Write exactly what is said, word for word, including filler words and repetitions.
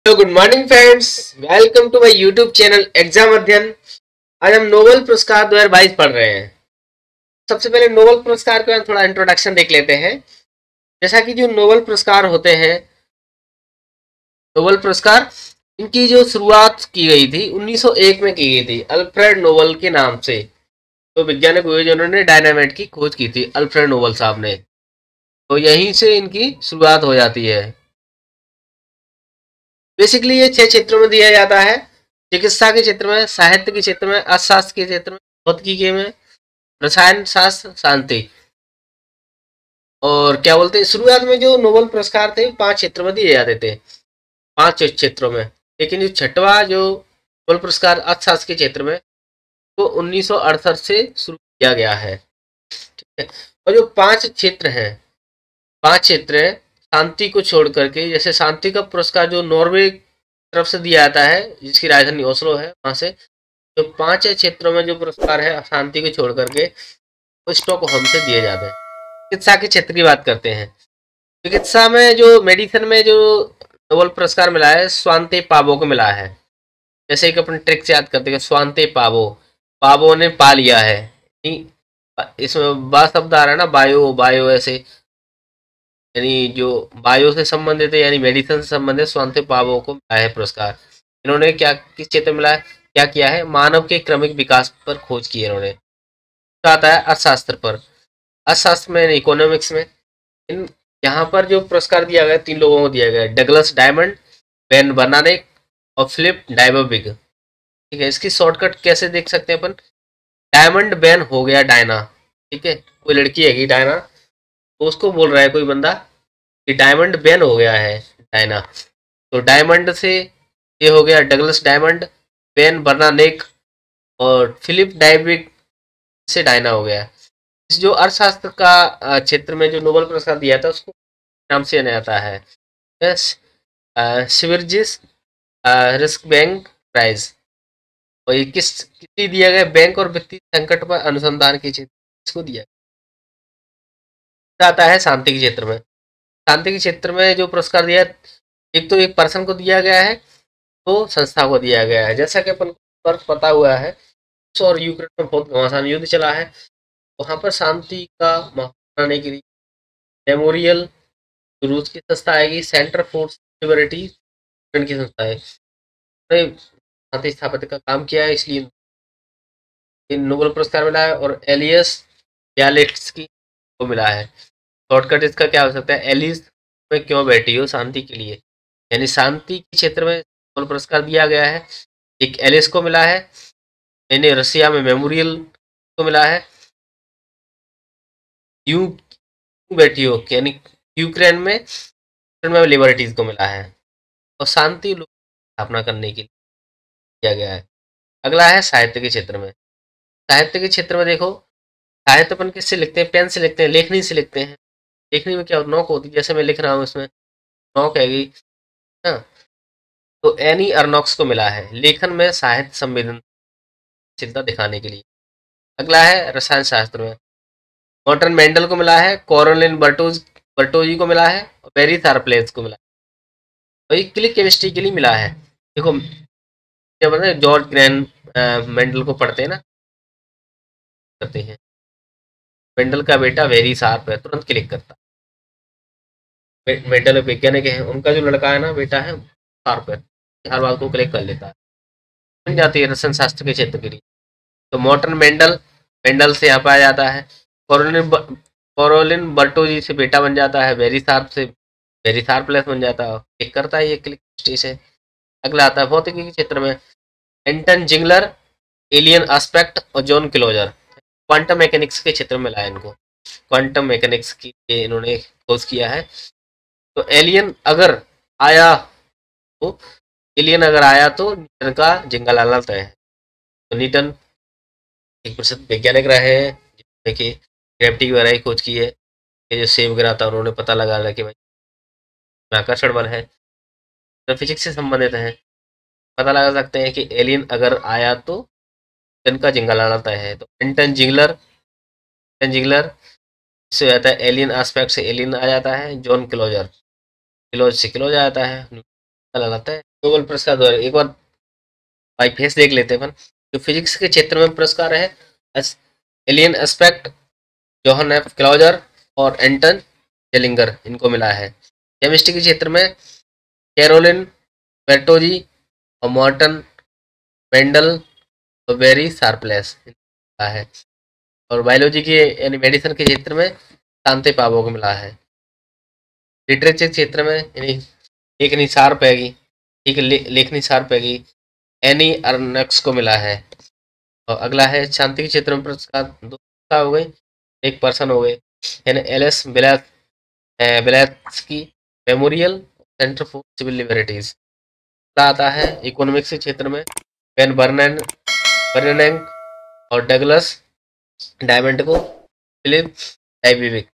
Hello good morning friends, welcome to my YouTube channel exam Adhyayan. आज हम Nobel पुरस्कार दो हज़ार बाईस पढ़ रहे हैं। सबसे पहले नोबेल पुरस्कार के थोड़ा इंट्रोडक्शन देख लेते हैं। जैसा कि जो नोबेल पुरस्कार होते हैं, नोबेल पुरस्कार इनकी जो शुरुआत की गई थी उन्नीस सौ एक में की गई थी अल्फ्रेड नोबेल के नाम से। तो वैज्ञानिक हुए जिन्होंने डायनामाइट की खोज की थी, अल्फ्रेड नोबेल साहब ने। तो यहीं से इनकी शुरुआत हो जाती है। बेसिकली ये छह क्षेत्रों में दिया जाता है: चिकित्सा के क्षेत्र में, साहित्य के क्षेत्र में, अर्थशास्त्र के क्षेत्र में, भौतिकी में, रसायन शास्त्र, शांति। और क्या बोलते हैं, शुरुआत में जो नोबेल पुरस्कार थे पांच क्षेत्रों में दिए जाते थे, पांच क्षेत्रों में। लेकिन जो छठवां जो नोबेल पुरस्कार अर्थशास्त्र के क्षेत्र में, वो उन्नीस सौ अड़सठ से शुरू किया गया है। ठीक है। और जो पांच क्षेत्र हैं, पांच क्षेत्र हैं शांति को छोड़ करके, जैसे शांति का पुरस्कार जो नॉर्वे तरफ से दिया जाता है, जिसकी राजधानी ओस्लो है, वहां से जो पांच क्षेत्रों में जो पुरस्कार है शांति को छोड़ करके, वो स्टॉकहोम से दिए जाते हैं। चिकित्सा के क्षेत्र की बात करते हैं। चिकित्सा में जो मेडिसिन में जो नोबेल पुरस्कार मिला है, स्वांते पावो को मिला है। जैसे एक अपन ट्रिक से याद करते हैं, स्वांते पावो, पावो ने पा लिया है। इसमें बा शब्द आ रहा है ना, बायो बायो, ऐसे यानी जो बायो से संबंधित है, यानी मेडिसिन से संबंधित स्वांते पावो को मिला है पुरस्कार। इन्होंने क्या किस क्षेत्र में मिला है, क्या किया है, मानव के क्रमिक विकास पर खोज की है इन्होंने। आता है अर्थशास्त्र पर, अर्थशास्त्र में, इकोनॉमिक्स में। इन यहाँ पर जो पुरस्कार दिया गया तीन लोगों को दिया गया: डगलस डायमंड, बेन बर्नार्ड और फिलिप डायबोविग। ठीक है। इसकी शॉर्टकट कैसे देख सकते हैं अपन, डायमंड बेन हो गया डायना। ठीक है। कोई लड़की हैगी डायना, तो उसको बोल रहा है कोई बंदा कि डायमंड बेन हो गया है डायना। तो डायमंड से ये हो गया डगलस डायमंड, बेन बर्नार्ड और फिलिप डायबोविग से डायना हो गया। इस जो अर्थशास्त्र का क्षेत्र में जो नोबेल पुरस्कार दिया था, उसको नाम से जाना जाता है स्विर्जिस रिस्क बैंक प्राइज। और ये किस किसी दिया गया बैंक और वित्तीय संकट पर अनुसंधान के क्षेत्र इसको दिया आता है। शांति के क्षेत्र में, शांति के क्षेत्र में जो पुरस्कार दिया, एक तो एक पर्सन को दिया गया है, तो संस्था को दिया गया है। जैसा कि अपन पर पता हुआ है, रूस और यूक्रेन में बहुत घमासान युद्ध चला है, वहां पर शांति का माहौल बनाने के लिए मेमोरियल, रूस की संस्था आएगी, सेंटर फॉर सिक्योरिटी की संस्था है, शांति स्थापत्य का काम किया है, इसलिए इन नोबेल पुरस्कार मिला है। और एलियस बियालिट्स्की को मिला है। शॉर्टकट इसका क्या हो सकता है, एलिस में क्यों बैठी हो, शांति के लिए, यानी शांति के क्षेत्र में नोबेल पुरस्कार दिया गया है। एक एलिस को मिला है, यानी रसिया में मेमोरियल को मिला है। यू बैठी हो, यानी यूक्रेन में में लिबर्टीज को मिला है। और शांति स्थापना करने के लिए किया गया है। अगला है साहित्य के क्षेत्र में। साहित्य के क्षेत्र में देखो, साहित्य अपन किससे लिखते हैं, पेन से लिखते हैं, लेखनी से लिखते हैं। लेखनी में क्या होता है, नोक होती है, जैसे मैं लिख रहा हूँ इसमें नोक हैगी, हाँ। तो एनी अर्नॉक्स को मिला है लेखन में साहित्य संवेदनशीलता दिखाने के लिए। अगला है रसायन शास्त्र में, मॉर्टन मेंडल को मिला है, कॉरोलिन बर्टोज बर्टोजी को मिला है और बेरी थारप्लेस को मिला है। और ये क्लिक केमिस्ट्री के लिए मिला है। देखो क्या बोलते हैं, जॉर्ज ग्रैन मेंडल को पढ़ते हैं ना, करते हैं। मेंडल का बेटा वेरी शार्प है, तुरंत क्लिक करता। मेंडल वैज्ञानिक है, उनका जो लड़का है ना, बेटा है, शार्प है, हर बात को क्लिक कर लेता है, बन जाती है रसायन शास्त्र के क्षेत्र के लिए। तो मॉर्टन मेंडल, मेंडल से यहाँ पे आ जाता है। कॉरोलिन कॉरोलिन बर्टोजी से बेटा बन जाता है, वेरी शार्प से वेरी शार्प प्लस बन जाता है, क्लिक करता है ये क्लिक केमिस्ट्री से। अगला आता है भौतिकी के क्षेत्र में, एंटन जिंगलर, एलियन एस्पेक्ट और जॉन क्लोजर। क्वांटम मैकेनिक्स के क्षेत्र में लाया इनको, क्वांटम मैकेनिक्स की इन्होंने खोज किया है। तो एलियन अगर आया तो एलियन अगर आया तो न्यूटन का जिंगा लाना तय है। तो न्यूटन एक प्रसिद्ध वैज्ञानिक रहे हैं, जिन्होंने कि ग्रेविटी वगैरह की खोज की है। ये जो सेब गिरा था, उन्होंने पता लगा कि भाई आकर्षण बल है, तो फिजिक्स से संबंधित है। पता लगा सकते हैं कि एलियन अगर आया तो न्यूटन का जिंगा लाना तय है। तो एंटन जिंगलर, एंटन जिंगलर से आता है एलियन एस्पेक्ट से एलियन आ जाता है। जॉन क्लोजर, क्लोज से क्लोज आ जाता है, न्यूटन का लाना तय। नोबेल पुरस्कार दो एक बार बाई फेस देख लेते हैं अपन। जो फिजिक्स के क्षेत्र में पुरस्कार है, Alain Aspect, John F Clauser और एंटन जेलिंगर, इनको मिला है। केमिस्ट्री के क्षेत्र में कैरोलिन बेर्टोजी और मॉर्टन मेंडल और बेरी शार्पलेस मिला है। और बायोलॉजी के यानी मेडिसिन के क्षेत्र में शांति पाबो को मिला है। लिटरेचर क्षेत्र में यानी एक निसार पैगी, एक ले, लेखनी सार पैगी एनी अर्नक्स को मिला है। और अगला है शांति के क्षेत्र में पुरस्कार, दो हो गए, एक पर्सन हो गए, यानी Ales Bialiatski memorial centre for civil liberties. आता है इकोनॉमिक्स के क्षेत्र में पेन बर्नन बर्नैंग और डगलस डायमंड को फिलिप डाइविविक